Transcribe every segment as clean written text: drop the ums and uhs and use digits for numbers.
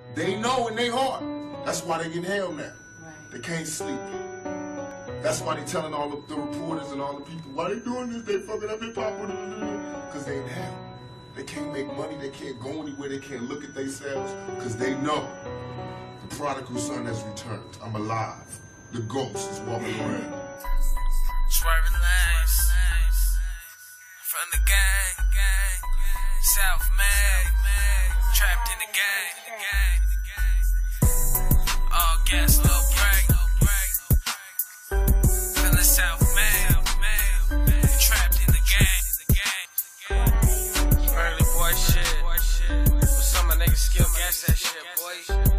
They know in their heart. That's why they get hell now. Right. They can't sleep. That's why they telling all the reporters and all the people, why they doing this? They fucking up hip-hop. Because they in hell. They can't make money. They can't go anywhere. They can't look at themselves. Because they know the prodigal son has returned. I'm alive. The ghost is walking around. Swerving lanes from the gang, South Mag, trapped in the gang, all gas, no break, from the South Mag, trapped in the gang, early boy shit, but some of my niggas still gas that shit, boy.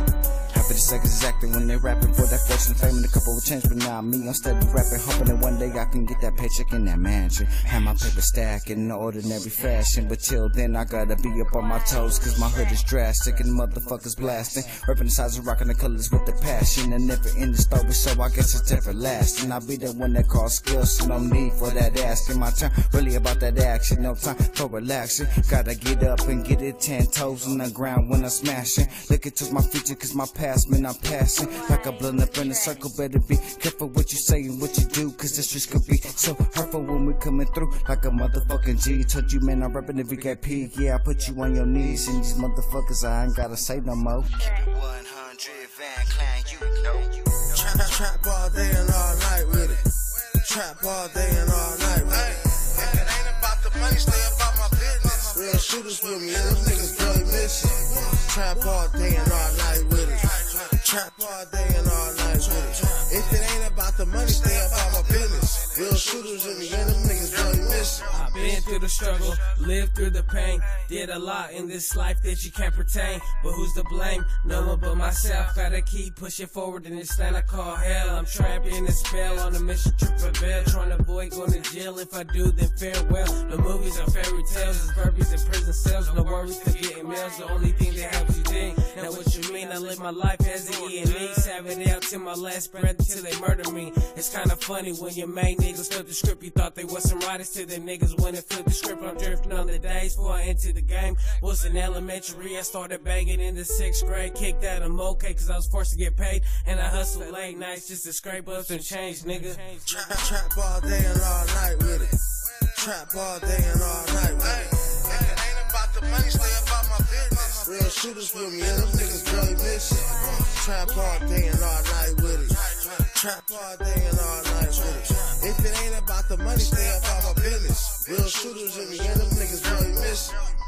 50 seconds exactly when they rapping for that fortune, fame, and a couple of change. But now me, I'm steady rapping, hoping that one day I can get that paycheck in that mansion. Have my paper stack in ordinary fashion, but till then I gotta be up on my toes, cause my hood is drastic and motherfuckers blasting. Rapping the size of rocking the colors with the passion, and never in the story, so I guess it's everlasting. I'll be the one that calls skills, so no need for that asking. My turn, really about that action, no time for relaxing. Gotta get up and get it 10 toes on the ground when I'm smashing. Look into my future, cause my past, man, I'm passing like a blunt up in a circle. Better be careful what you say and what you do, cause the streets could be so hurtful when we coming through like a motherfucking G. Told you, man, I'm rapping the VKP. Yeah, I put you on your knees, and these motherfuckers, I ain't gotta say no more. Keep it 100, Van Clan, you know. Trap all day and all night with it. Trap all day and all night with it. If it ain't about the money, stay about my business. Real shooters with me, and them niggas really missing. Trap all day and all night with it. Trap all day and all night with it. If it ain't about the money, stay about my business. Real shooters in the end, them niggas really missing. I've been through the struggle, lived through the pain, did a lot in this life that you can't pertain. But who's to blame? No one but myself. Gotta keep pushing forward in this land I call hell. I'm trapped in a spell on a mission to prevail, trying to avoid going to jail. If I do, then farewell. The movies are fairy tales, it's burpees in prison cells. No worries to getting mails, the only thing that helps you think. Now what you mean? I live my life as an E&E, savage out till my last breath until they murder me. It's kinda funny when your main niggas flip the script. You thought they was some writers till them niggas when it flipped the script. I'm drifting on the days before I entered the game. Was in elementary, I started banging in the 6th grade. Kicked out of okay, cause I was forced to get paid. And I hustled late nights just to scrape up some change, nigga. Trap all day and all night with it. Trap all day and all night with it. If it ain't about the money, stay about my business. Real shooters with me, and them niggas really missing. Trap all day and all night with it. Trap all day and all night with it. If it ain't about the money, stay about my business. Real shooters in the end, them niggas really missing.